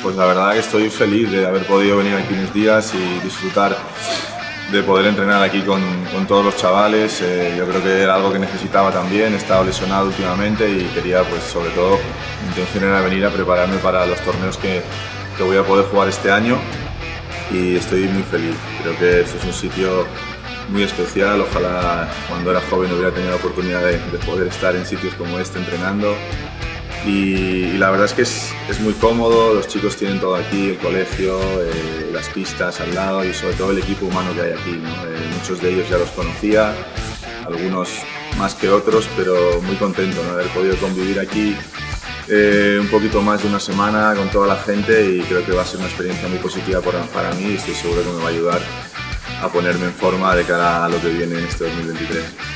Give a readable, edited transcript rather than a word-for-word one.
Pues la verdad que estoy feliz de haber podido venir aquí unos días y disfrutar de poder entrenar aquí con todos los chavales. Yo creo que era algo que necesitaba también. He estado lesionado últimamente y quería, pues sobre todo, mi intención era venir a prepararme para los torneos que voy a poder jugar este año y estoy muy feliz. Creo que esto es un sitio muy especial. Ojalá cuando era joven hubiera tenido la oportunidad de poder estar en sitios como este entrenando. Y la verdad es que es muy cómodo, los chicos tienen todo aquí, el colegio, las pistas al lado y sobre todo el equipo humano que hay aquí, ¿no? Muchos de ellos ya los conocía, algunos más que otros, pero muy contento, ¿no?, de haber podido convivir aquí un poquito más de una semana con toda la gente y creo que va a ser una experiencia muy positiva para mí y estoy seguro que me va a ayudar a ponerme en forma de cara a lo que viene en este 2023.